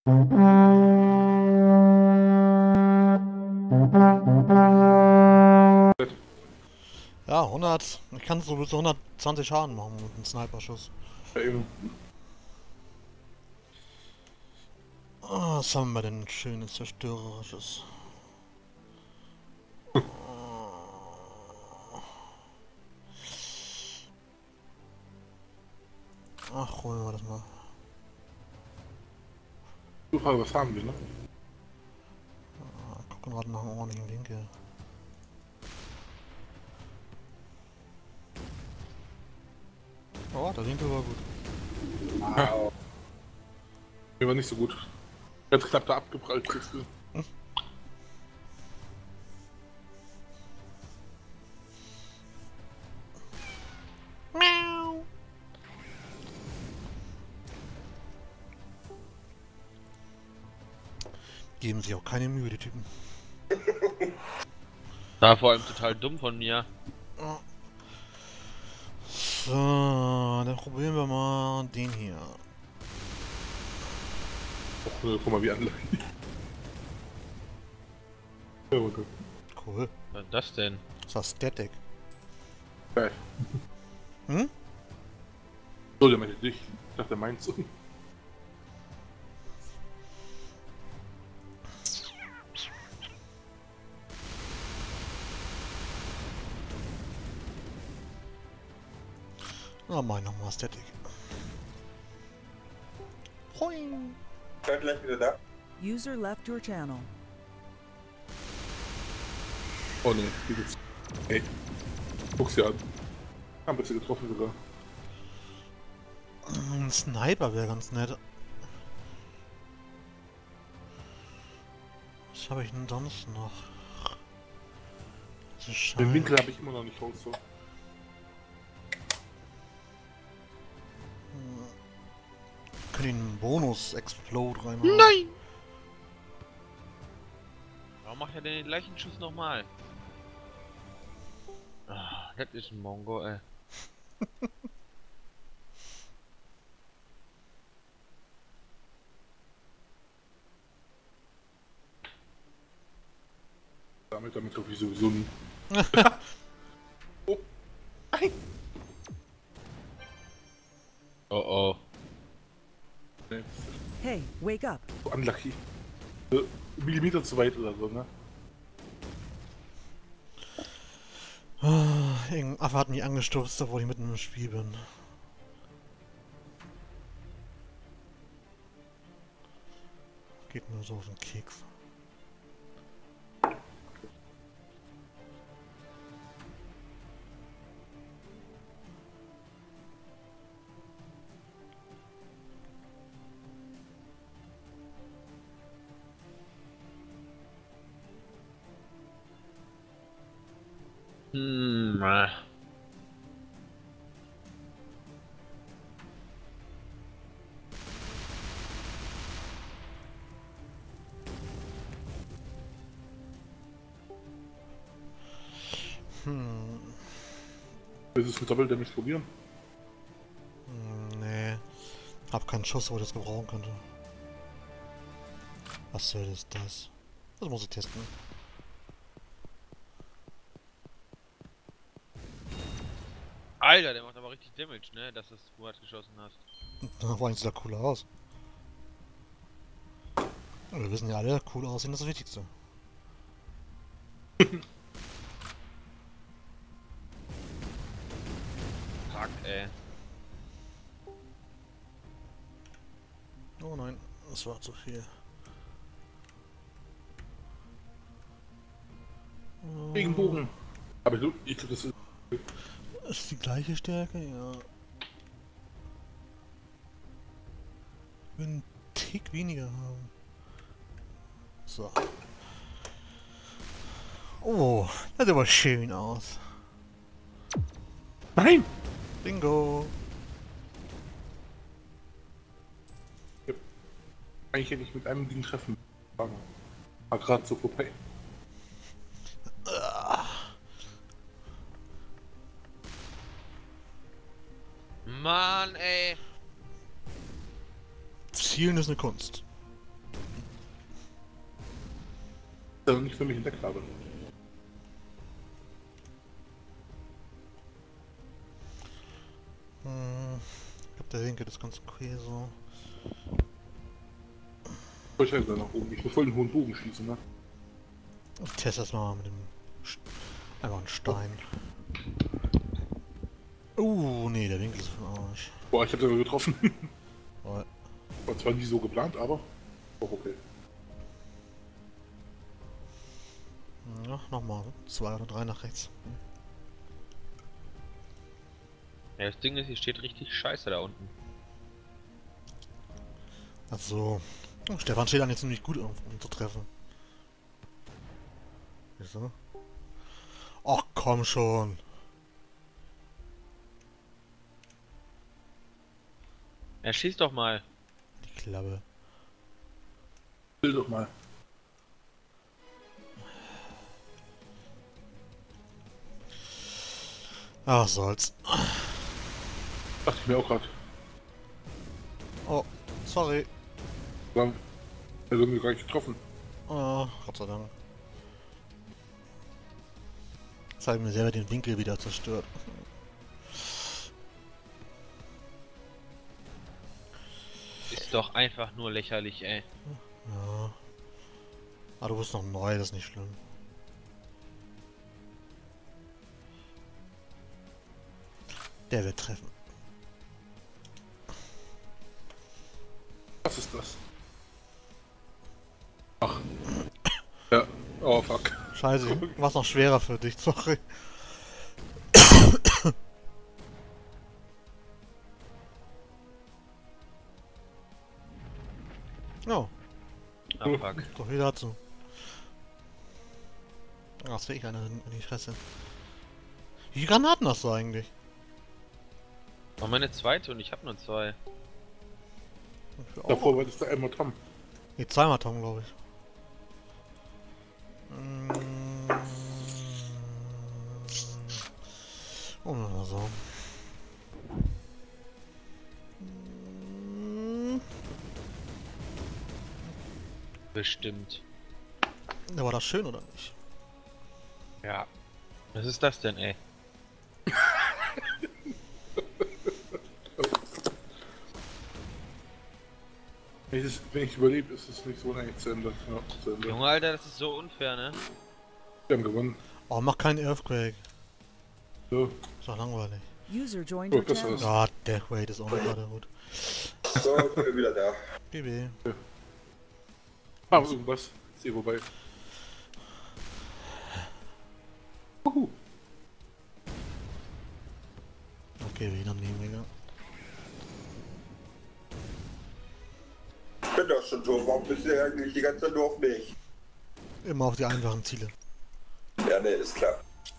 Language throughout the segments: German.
Ja, 100. Ich kann so bis zu 120 Schaden machen mit einem Sniper-Schuss. Ja, eben. Was haben wir denn schönes Zerstörerisches? Ach, holen wir das mal. Du Frage, was haben wir, ne? Gucken gerade nach einem ordentlichen Winkel. Oh, der Winkel war gut. Wow. Mir war nicht so gut. Jetzt knapp da abgeprallt, kriegst du. Miau. Geben sich auch keine Mühe, die Typen. War vor allem total dumm von mir. So, dann probieren wir mal den hier. Och, guck mal, wie anlegt. Ja, okay. Cool. Was ist das denn? Das war Static. Geil. Hm? So, der meinte dich. Ich dachte, der meint so. Na, mach ich nochmal Static. Hoing. Seid gleich wieder da. User left your channel. Oh ne, wie geht's? Ey. Guck's dir an. Haben wir sie getroffen sogar. Ein Sniper wäre ganz nett. Was habe ich denn sonst noch? Das ist Den scheiße. Winkel habe ich immer noch nicht raus, so. Können einen Bonus-Explode reinmachen? Nein! Warum macht er denn den gleichen Schuss nochmal? Ah, das ist ein Mongo, ey. Damit glaube ich sowieso nie. Oh. Nein! Oh oh. Nee, Hey, wake up. so unlucky. So, Millimeter zu weit oder so, ne? Irgendein Affe hat mich angestupst, obwohl ich mitten im Spiel bin. Geht nur so auf den Keks. Ah. Willst du es mit Doppeldamage probieren? Nee. Hab keinen Schuss, wo ich das gebrauchen könnte. Was soll das? Das muss ich testen. Alter, der macht aber richtig Damage, ne? Dass du es gut geschossen hast. Da war eins da cooler aus. Wir wissen ja alle, cool aussehen ist das Wichtigste. Fuck, ey. Oh nein, das war zu viel. Regenbogen. Aber ich glaube, das ist. Ist die gleiche Stärke? Ja. Ich will einen Tick weniger haben. So. Oh, das sieht aber schön aus. Nein! Bingo! Eigentlich hätte ich mit einem Ding treffen. War gerade so vorbei. Mann, ey. Zielen ist eine Kunst. Das nicht für mich entdeckt habe. Ich glaube, der Winkel ist ganz okay so. Ich halt nach oben. Ich will voll den hohen Bogen schießen, ne? Ich teste das mal mit dem... Einfach einen Stein. Nee, der Winkel ist für den Arsch. Boah, ich hab sogar getroffen. Oh, War zwar nie so geplant, aber auch okay. ja, nochmal 2 oder 3 nach rechts. Ja, das Ding ist, hier steht richtig scheiße da unten. Also, Stefan steht dann jetzt ziemlich gut, um zu treffen. Wieso? Ach komm schon. Ja, schieß doch mal. Die Klappe. Will doch mal. Ach, soll's. Dachte ich mir auch gerade. Oh, sorry. Also irgendwie gar nicht getroffen. Oh, Gott sei Dank. Jetzt habe ich mir selber den Winkel wieder zerstört. Ist doch einfach nur lächerlich, ey. Ja. Aber du bist noch neu, das ist nicht schlimm. Der wird treffen. Was ist das? Ach. Ja. Oh fuck. Scheiße, war's noch schwerer für dich, sorry. Oh, Ah, fuck. doch wieder dazu. Ach, das will ich einer in die Fresse. Wie viele Granaten hast du eigentlich? War meine zweite und ich hab nur 2. Davor war das der einmal Tom. Nee, zweimal Tom, glaube ich. Oh, na so. Bestimmt. Ja, war das schön oder nicht? Ja. Was ist das denn, ey? Wenn ich überlebe, ist es nicht so lange zu Ende. Ja, zu Ende. Junge, Alter, das ist so unfair, ne? Wir haben gewonnen. Oh, mach keinen Earthquake. So. Ist doch langweilig. User joined Oh, your das channel. war's. Ja, Deathweight ist auch nicht gerade gut. So, ich bin wieder da. GB. Aber irgendwas. Ist eh vorbei. Okay, wieder nehmen Ich bin doch schon tot. Warum bist du eigentlich die ganze Zeit nur auf mich? immer auf die einfachen Ziele. Ja, ne, ist klar.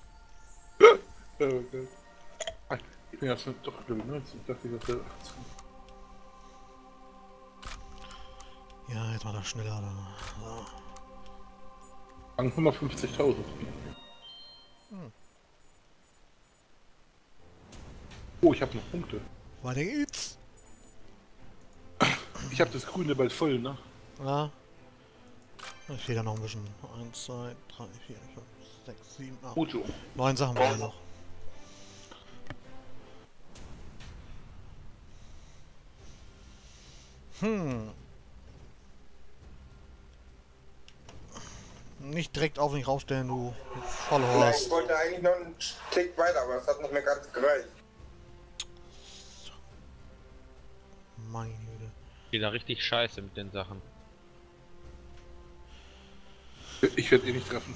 Okay. Ah, ich bin ja schon doch Level 19. Ich dachte, ich wäre 18. Ja, jetzt war das schneller. So. An 150.000. Oh, ich habe noch Punkte. Weiter geht's. Ich habe das Grüne bald voll, ne? Ja. Ich fehlt da noch ein bisschen. 1, 2, 3, 4, 5, 6, 7, 8. Mojo. 9 Sachen waren noch. Nicht direkt auf mich raufstellen, du Ja, Vollhorst. ich wollte eigentlich noch einen Tick weiter, aber es hat nicht mehr ganz gereicht. Meine Güte. Geht da richtig scheiße mit den Sachen. Ich werde eh nicht treffen.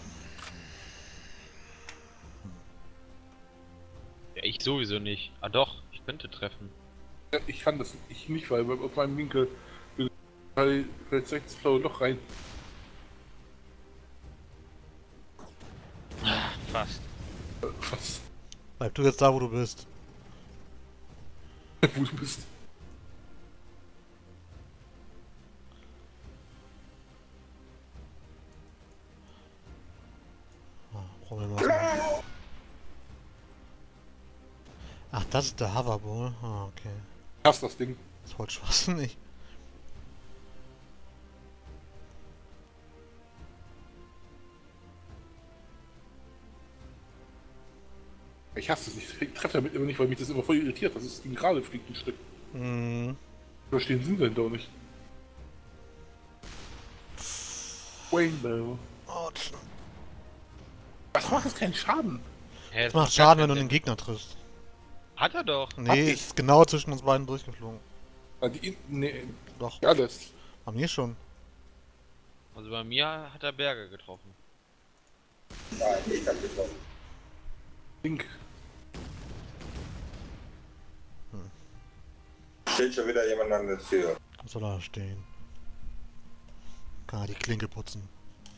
Ja, ich sowieso nicht. Ah doch, ich könnte treffen. Ja, ich kann das nicht, weil auf meinem Winkel fällt das blaue Loch rein. Fast. Was? Bleib du jetzt da, wo du bist. Wo du bist. Probieren wir mal. Ach, das ist der Hoverball. Ah, okay. Hast das Ding. Das ist voll schwachsinnig. Ich hasse es nicht. Ich treffe damit immer nicht, weil mich das immer voll irritiert. Das ist ein gerade fliegt ein Stück. Mhm. Verstehen Sinn denn doch nicht. Rainbow. Autsch. Was macht das keinen Schaden? Hä, Das macht Schaden, wenn du den Gegner triffst. Hat er doch. Nee, ich. ist genau zwischen uns beiden durchgeflogen. Nee, Doch, ja, das. bei mir schon. Also bei mir hat er Berge getroffen. Nein, ich hab getroffen. Link. Steht schon wieder jemand an der Tür. Was soll da stehen? Kann er die Klinke putzen.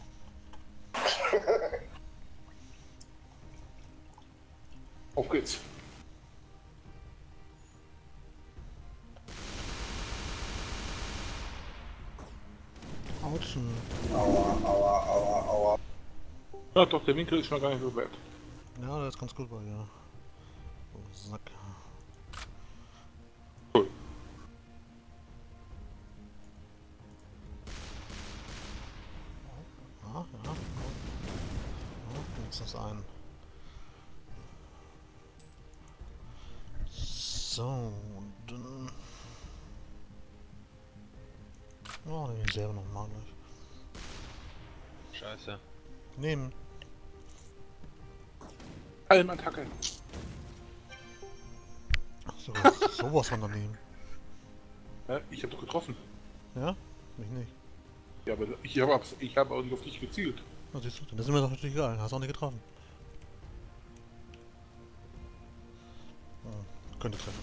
Auf geht's. Autschen. Aua, aua, aua, aua. Ja, doch, der Winkel ist mal gar nicht so weit. Ja, der ist ganz gut bei dir. Oh, Sack. Cool. Ja, ja. Ja, wenigstens ein. So, und dann... Oh, nehmen wir selber nochmal gleich. Scheiße. Nehmen. Almattacke. So, sowas von daneben. Ja, ich hab doch getroffen. Ja? Mich nicht. Ja, aber ich habe auch nicht auf dich gezielt. Na siehst du, dann ist mir doch natürlich egal, hast auch nicht getroffen. Könnte treffen.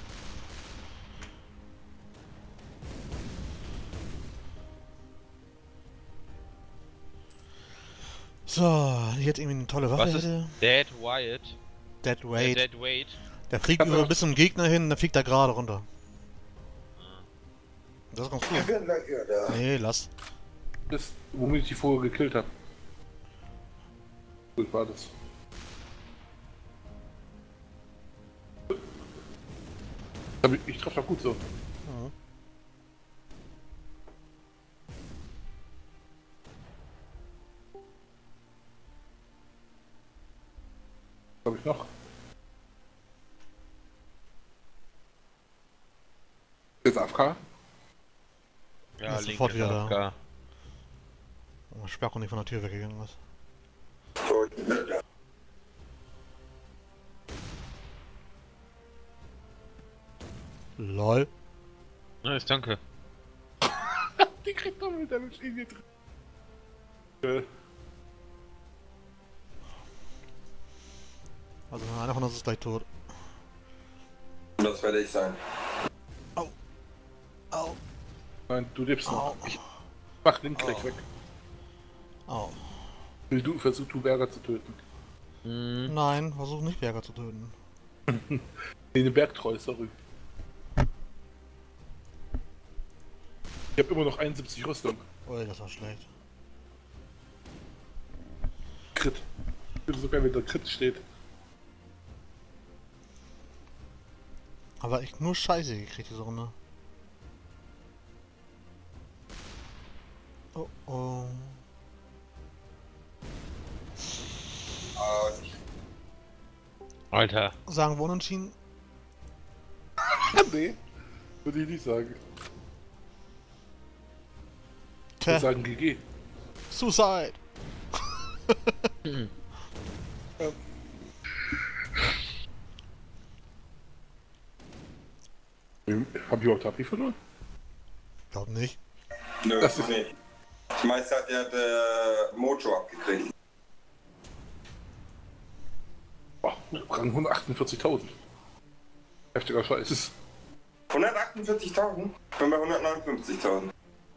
So, jetzt irgendwie eine tolle Waffe Was ist hätte. Dead Wyatt? Dead Weight. Dead Weight. Der fliegt Hat er über was? bis zum Gegner hin, der fliegt da gerade runter. Das ist ganz Ich cool. bin gleich wieder da. Nee, lass. Das, womit ich die vorher gekillt habe. Gut war das. Ich treffe doch gut so. Mhm. Was habe ich noch? Jetzt AFK? Ja, Ja, Link sofort ist wieder da. AFK. Oh, Sperrko nicht von der Tür weggegangen ist. So, ich bin wieder da. LOL. Nice, danke. Die kriegt doch mit Damage in die drin. Also einer von uns ist gleich tot. Das werde ich sein. Au. Au. Nein, du lebst noch. Au. Ich mach den gleich Au. weg. Au. Versuch du Berger zu töten. Mhm. Nein, versuch nicht Berger zu töten. Nee, eine Bergtreu, sorry. Ich habe immer noch 71 Rüstung. Ui, das war schlecht. Crit. Ich bin sogar, wenn da Crit steht. Aber echt nur Scheiße gekriegt diese Runde. Oh oh. Alter. Sagen wir unentschieden? Nee, würde ich nicht sagen. Ich Tja, würde sagen GG. Suicide! Hab ich überhaupt HP verloren? Glaub nicht. Nö, Das ist- nicht. Die meiste hat ja der Mojo abgekriegt. Boah, Rang 148.000. Heftiger Scheiß. 148.000? Ich bin bei 159.000.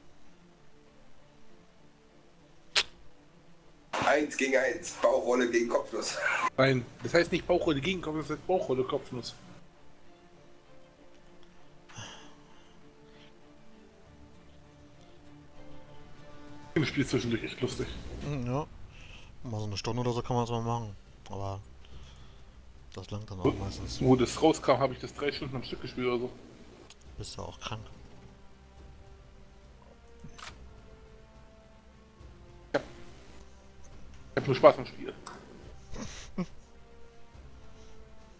1 gegen 1, Bauchrolle gegen Kopfnuss. Nein, das heißt nicht Bauchrolle gegen Kopf, das heißt Bauchrolle Kopfnuss. Im Spiel zwischendurch echt lustig. Ja. Mal so eine Stunde oder so kann man es mal machen. Aber das langt dann auch meistens. Wo das rauskam, habe ich das 3 Stunden am Stück gespielt oder so. Bist du auch krank. Ich hab nur Spaß am Spiel.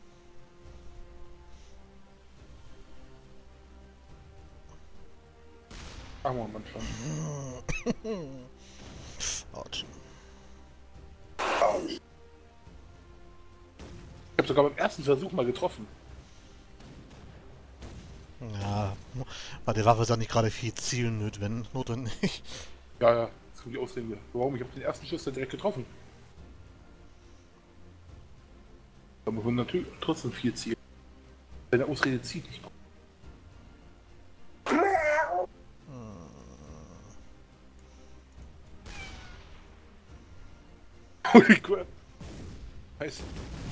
Machen wir am Anfang. Autsch. Autsch. Ich habe sogar beim ersten Versuch mal getroffen. Ja, bei der Waffe ist ja nicht gerade viel Zielen notwendig. Ja, ja, das kommt die Ausrede. Warum? Ich habe den ersten Schuss dann direkt getroffen. Aber wir natürlich trotzdem 4 Ziele. Deine Ausrede zieht nicht. Holy crap. Heiß.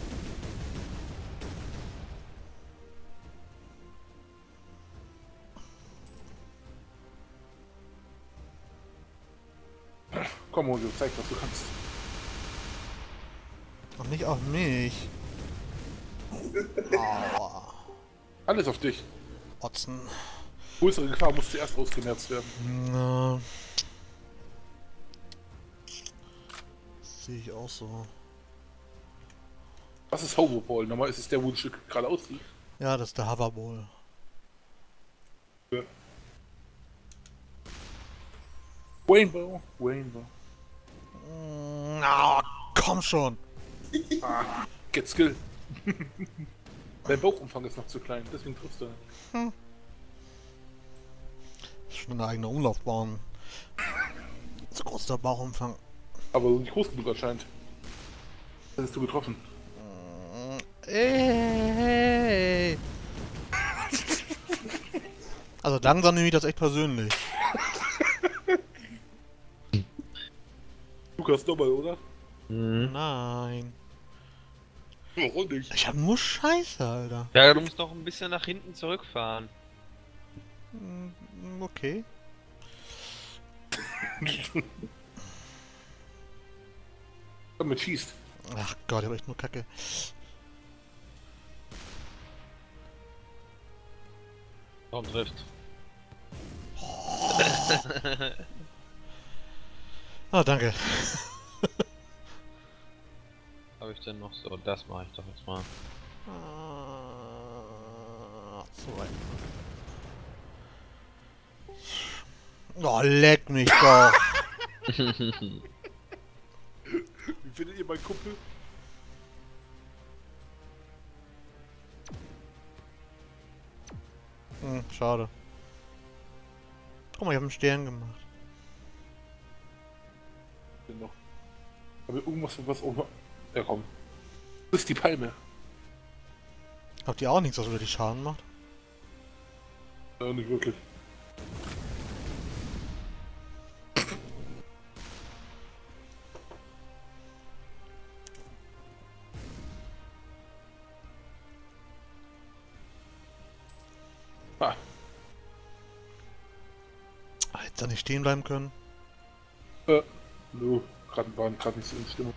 Komm, Mojo, zeig, was du kannst. Und nicht auf mich. Aua. Alles auf dich. Otzen. Größere Gefahr muss zuerst ausgemerzt werden. Na. Sehe ich auch so. Was ist Hoverball? Normal ist es der, wo ein Stück gerade aussieht. Ja, das ist der Hoverball. Ja. Rainbow, Rainbow. Na, komm schon. Ah, get skill. Dein Bauchumfang ist noch zu klein, deswegen triffst du. Das ist schon eine eigene Umlaufbahn. So groß der Bauchumfang. Aber nicht groß genug anscheinend. Das hast du getroffen. Ey. Also langsam nehme ich das echt persönlich. Lukas nochmal, oder? Nein. Warum nicht? Ich hab nur Scheiße, Alter. Ja, du musst noch ein bisschen nach hinten zurückfahren. Okay. Damit schießt. Ach Gott, ich hab echt nur Kacke. Und trifft. Ah, danke. Habe ich denn noch so? Das mache ich doch jetzt mal. So weit. Oh, leck mich doch. Wie findet ihr meinen Kumpel? Schade. Guck mal, ich hab einen Stern gemacht. Noch. Aber irgendwas, was oben. Ja, komm. Das ist die Palme. Habt ihr auch nichts, was wirklich Schaden macht? Ja, nicht wirklich. Ah, Hätte da nicht stehen bleiben können. nö. Waren gerade nicht so in Stimmung.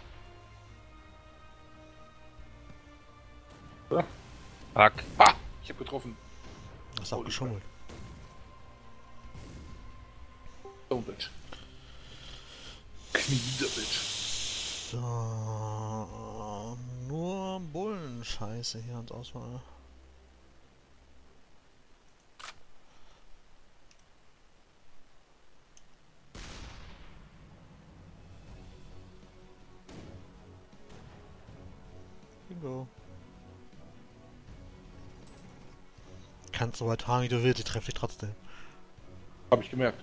Oder? Fuck. Ah! Ich hab getroffen. Das ist auch geschummelt. So, Bitch. Knie der Bitch. So, nur Bullenscheiße hier ans Auswahl. Bingo. Kannst so weit haben, wie du willst, ich treffe dich trotzdem. Hab ich gemerkt.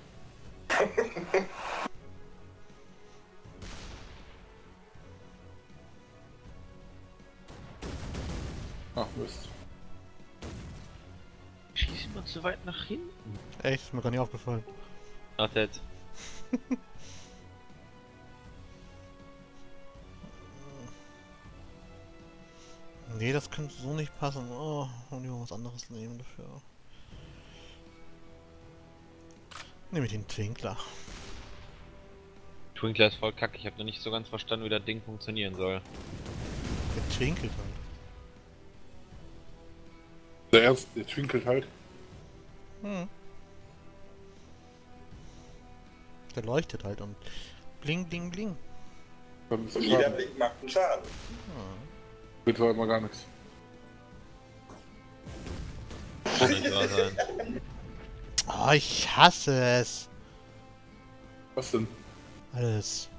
Ach, Mist. Schieß immer zu weit nach hinten. Echt, ist mir gar nicht aufgefallen. Ach, jetzt. Nee, das könnte so nicht passen. Oh, und ich mal was anderes nehmen dafür. Nehme ich den Twinkler. Twinkler ist voll kacke. Ich habe noch nicht so ganz verstanden, wie das Ding funktionieren soll. Der twinkelt halt. Der twinkelt halt. Hm. Der leuchtet halt und bling, bling, bling. Dann ist Und der jeder Schaden. Blick macht einen Schaden. Wird halt mal gar nichts. Kann nicht wahr sein. Oh, ich hasse es. Was denn? Alles.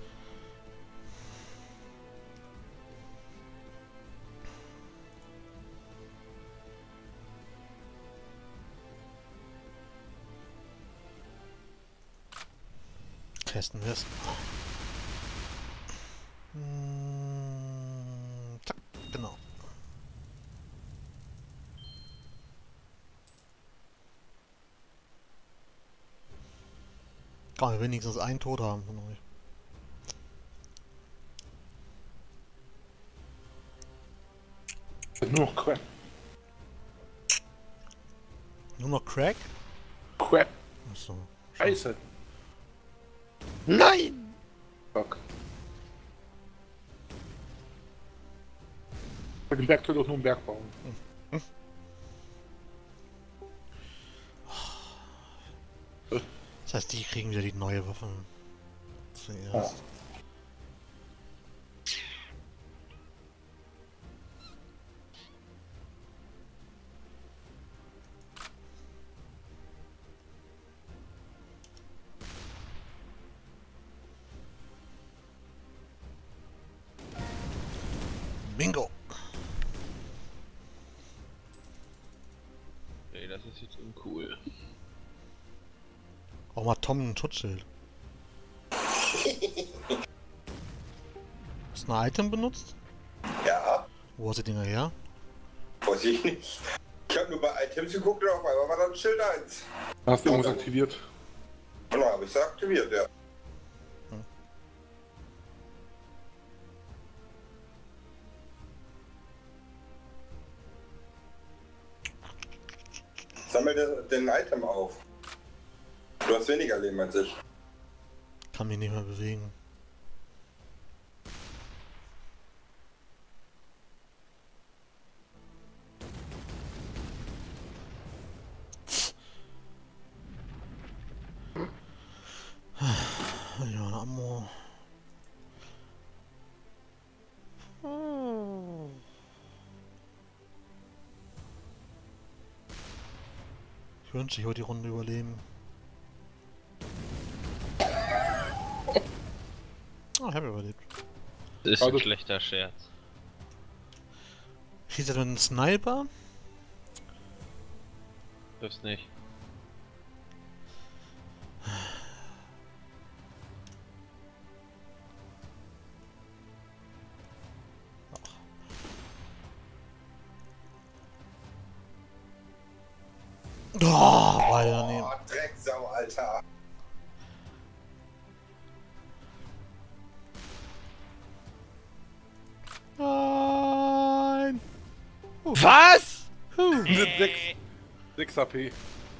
Testen wir es. Zack, genau. Kann wir wenigstens einen Tod haben von euch. Nur noch Crap. Nur noch Crack? Crap. Achso. Scheiße. Nein! Fuck. Bei dem Berg könnte auch nur einen Berg bauen. Das heißt, die kriegen wieder die neue Waffe. Zuerst. Bingo! Ey, das ist jetzt uncool. Auch mal Tom ein Schutzschild. Hast du ein Item benutzt? Ja, Wo hast du die Dinger her? weiß ich nicht. Ich habe nur bei Items geguckt und auf einmal war dann Schild 1. Hast du irgendwas aktiviert? Und dann habe ich es aktiviert, ja. Sammel den Item auf. Du hast weniger Leben als ich. Kann mich nicht mehr bewegen. Ja, Ammo. Ich wünschte, ich würde die Runde überleben. Ah, ich habe überlebt. Das ist Also- ein schlechter Scherz. Schießt er mit einem Sniper? Triffst nicht. Oh, war der daneben. Oh, Drecksau, Alter. Nein! Was? 6 AP.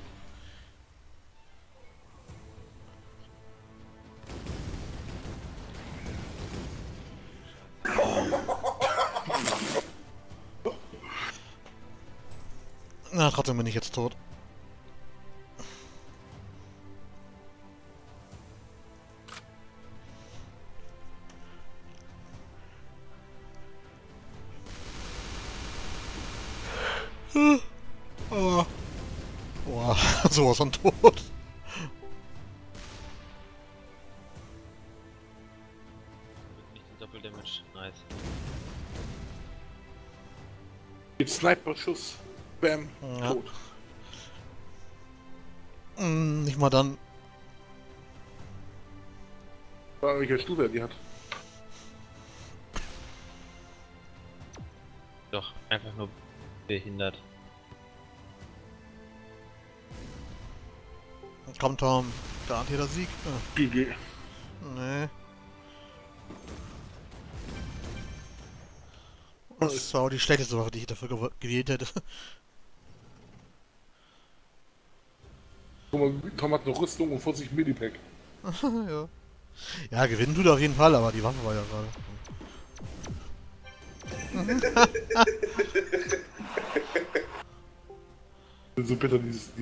Na, trotzdem bin ich jetzt tot. Oh. Boah, sowas von tot. Mit nicht den Doppeldamage. Nice. Mit Sniper-Schuss. Bam. Ja. Tot. Nicht mal dann. Welcher Stufe er die hat. Doch, einfach nur behindert. Komm, Tom. Garantierter Sieg. GG. Nee. Das war auch die schlechteste Waffe, die ich dafür gewählt hätte. Guck mal, Tom hat eine Rüstung und 40 Millipack. Ja. Ja, gewinnen tut er auf jeden Fall, aber die Waffe war ja gerade. So bitter dieses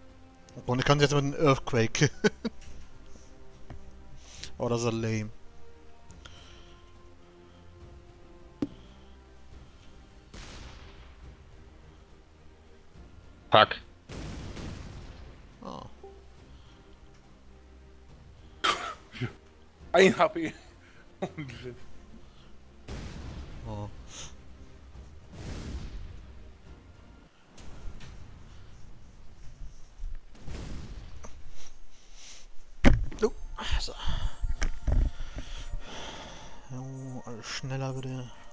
Und ich kann jetzt mit einem Earthquake. Oh, das ist ja lame. Fuck. Ah. 1 HP. Holy shit. Oh. So. Jo, alles schneller bitte.